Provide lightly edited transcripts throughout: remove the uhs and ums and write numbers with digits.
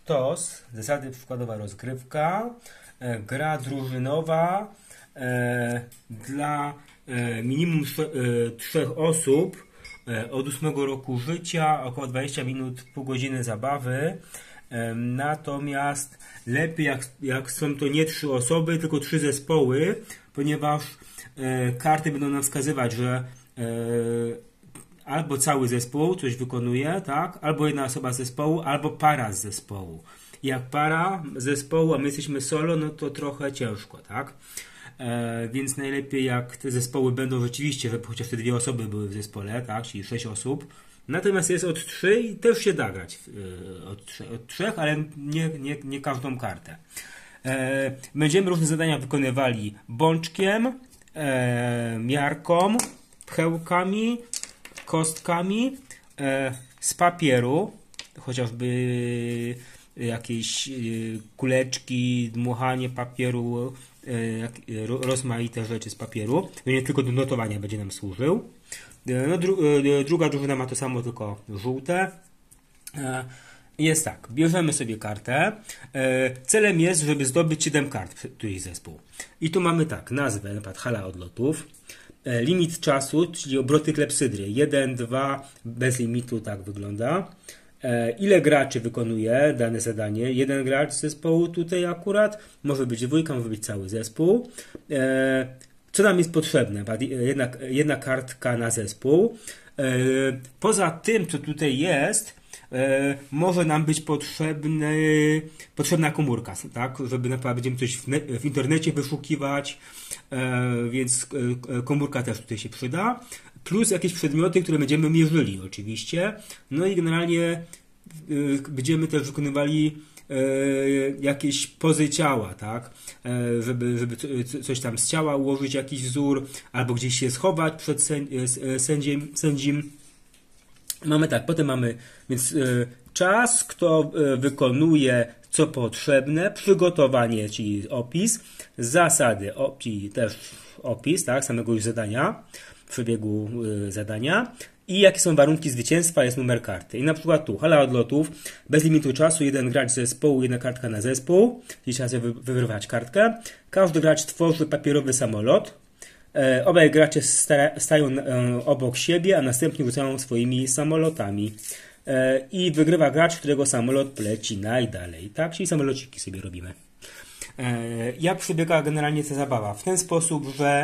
sztos, zasady przykładowa rozgrywka, gra drużynowa dla minimum 3 osób od 8 roku życia, około 20 minut, pół godziny zabawy. Natomiast lepiej jak są to nie 3 osoby, tylko 3 zespoły, ponieważ karty będą nam wskazywać, że albo cały zespół coś wykonuje, tak? Albo jedna osoba z zespołu, albo para z zespołu. Jak para zespołu, a my jesteśmy solo, no to trochę ciężko, tak? Więc najlepiej jak te zespoły będą rzeczywiście, żeby chociaż te 2 osoby były w zespole, tak? Czyli 6 osób. Natomiast jest od 3 i też się da grać od 3, ale nie każdą kartę. Będziemy różne zadania wykonywali bączkiem, miarką, pchełkami, kostkami, z papieru, chociażby jakieś kuleczki, dmuchanie papieru, rozmaite rzeczy z papieru. Nie tylko do notowania będzie nam służył. No, druga drużyna ma to samo, tylko żółte. Jest tak, bierzemy sobie kartę. Celem jest, żeby zdobyć 7 kart któryś zespół. I tu mamy tak, nazwę, na przykład hala odlotów. Limit czasu, czyli obroty klepsydry. 1, 2, bez limitu, tak wygląda. Ile graczy wykonuje dane zadanie? 1 gracz z zespołu tutaj akurat. Może być 2, może być cały zespół. Co nam jest potrzebne? Jedna kartka na zespół. Poza tym, co tutaj jest, może nam być potrzebna komórka, tak? Żeby na przykład będziemy coś w internecie wyszukiwać, więc komórka też tutaj się przyda. Plus jakieś przedmioty, które będziemy mierzyli oczywiście. No i generalnie będziemy też wykonywali jakieś pozy ciała, tak? Żeby coś tam z ciała ułożyć, jakiś wzór, albo gdzieś się schować przed sędzim. Mamy tak, potem mamy więc czas, kto wykonuje co potrzebne, przygotowanie, czyli opis, zasady, czyli też opis, tak, samego już zadania, przebiegu zadania i jakie są warunki zwycięstwa, jest numer karty. I na przykład tu, hala odlotów, bez limitu czasu, 1 gracz z zespołu, 1 kartka na zespół, czyli trzeba sobie wyrwać kartkę. Każdy gracz tworzy papierowy samolot. Obaj gracze stają obok siebie, a następnie rzucają swoimi samolotami. I wygrywa gracz, którego samolot leci najdalej. Tak? Czyli samolociki sobie robimy. Jak przebiega generalnie ta zabawa? W ten sposób, że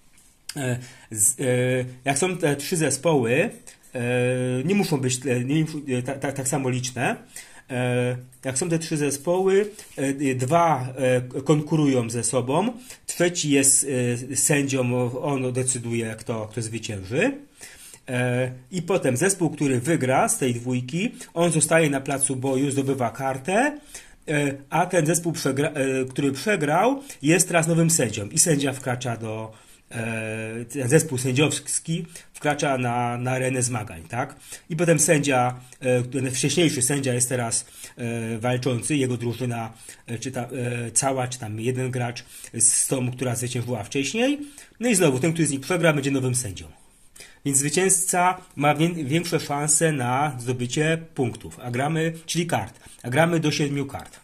jak są te 3 zespoły, nie muszą być tak samo liczne. Jak są te 3 zespoły, 2 konkurują ze sobą, trzeci jest sędzią, on decyduje, kto zwycięży. I potem zespół, który wygra z tej dwójki, on zostaje na placu boju, zdobywa kartę, a ten zespół, który przegrał, jest teraz nowym sędzią i sędzia wkracza zespół sędziowski wkracza na arenę zmagań, tak? I potem sędzia, ten wcześniejszy sędzia jest teraz walczący, jego drużyna, czy tam jeden gracz z tą, która zwyciężyła wcześniej. No i znowu, ten, który z nich przegra, będzie nowym sędzią. Więc zwycięzca ma większe szanse na zdobycie punktów, czyli kart, a gramy do 7 kart.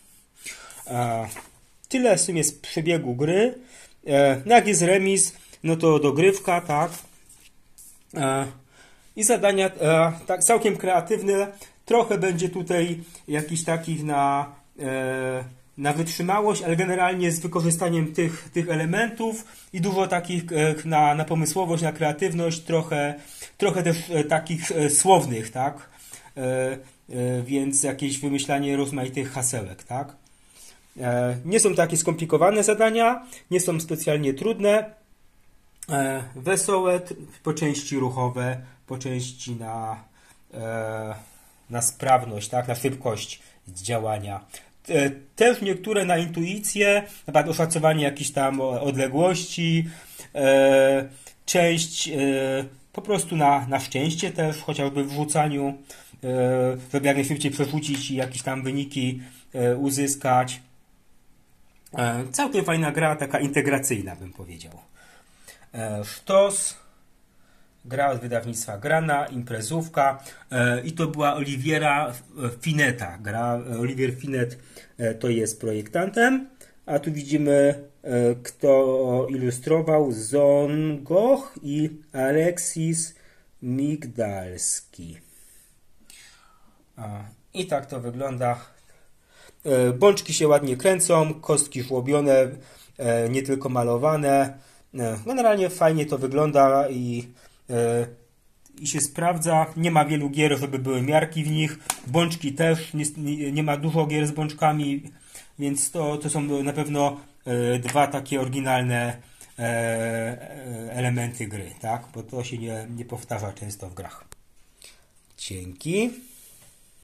Tyle w sumie z przebiegu gry. Jak jest remis, no to dogrywka, tak. I zadania tak całkiem kreatywne. Trochę będzie tutaj jakichś takich na wytrzymałość, ale generalnie z wykorzystaniem tych elementów i dużo takich na pomysłowość, na kreatywność, trochę też takich słownych, tak? Więc jakieś wymyślanie rozmaitych hasełek, tak? Nie są takie skomplikowane zadania, nie są specjalnie trudne, wesołe, po części ruchowe, po części na sprawność, tak? Na szybkość działania. Też niektóre na intuicję, na przykład oszacowanie jakichś tam odległości, część po prostu na szczęście też, chociażby w rzucaniu, żeby jak najszybciej przerzucić i jakieś tam wyniki uzyskać. Całkiem fajna gra, taka integracyjna bym powiedział. Sztos, gra od wydawnictwa Grana, imprezówka i to była Oliviera Finetta. Gra Olivier Finet to jest projektantem, a tu widzimy kto ilustrował, Zongoch i Aleksis Migdalski. I tak to wygląda. Bączki się ładnie kręcą, kostki żłobione, nie tylko malowane. Generalnie fajnie to wygląda i się sprawdza. Nie ma wielu gier, żeby były miarki w nich. Bączki też, nie ma dużo gier z bączkami, więc to są na pewno dwa takie oryginalne elementy gry, tak? Bo to się nie powtarza często w grach. Dzięki.